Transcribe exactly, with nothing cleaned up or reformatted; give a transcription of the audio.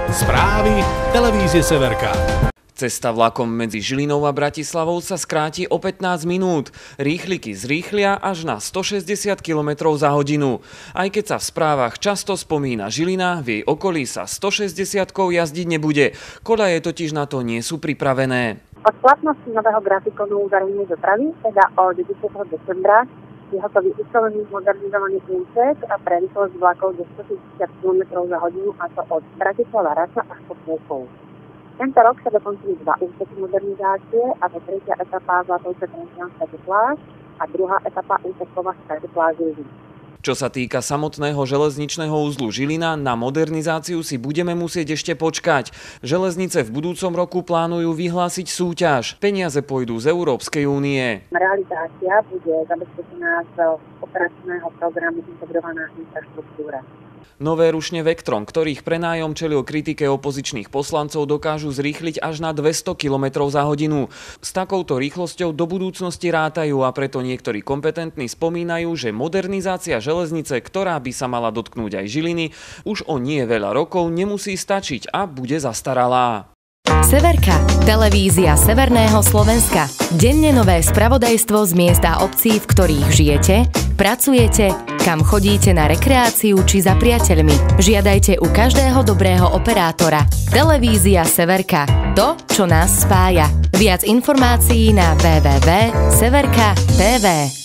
Správy televízie Severka. Cesta vlakom medzi Žilinou a Bratislavou sa skráti o pätnásť minút. Rýchliky zrýchlia až na stošesťdesiat kilometrov za hodinu. Aj keď sa v správach často spomína Žilina, v jej okolí sa stošesťdesiatkou jazdiť nebude. Koľaje totiž na to nie sú pripravené. Od platnosti nového grafikonu verejnej dopravy, teda od desiateho decembra, je hotový ucelený modernizovaný úsek a pre rýchlosť vlakov do stošesťdesiat kilometrov za hodinu, a to od Bratislava Rača až po Púkov. Tento rok sa dokončili dva úseky modernizácie, a to tretia etapa Zlatovce-Trenčianska-Tepláž a druhá etapa úsek Kovač-Tepláž. Čo sa týka samotného železničného uzlu Žilina, na modernizáciu si budeme musieť ešte počkať. Železnice v budúcom roku plánujú vyhlásiť súťaž. Peniaze pôjdu z Európskej únie. Realizácia bude zabezpečená z operačného programu Integrovaná infraštruktúra. Nové rušne Vectron, ktorých prenájom čelil kritike opozičných poslancov, dokážu zrýchliť až na dvesto kilometrov za hodinu. S takouto rýchlosťou do budúcnosti rátajú, a preto niektorí kompetentní spomínajú, že modernizácia železnice, ktorá by sa mala dotknúť aj Žiliny, už o nie veľa rokov nemusí stačiť a bude zastaralá. Severka, televízia Severného Slovenska. Denne nové spravodajstvo z miesta obcí, v ktorých žijete, pracujete, kam chodíte na rekreáciu či za priateľmi. Žiadajte u každého dobrého operátora. Televízia Severka. To, čo nás spája. Viac informácií na w w w bodka severka bodka t v.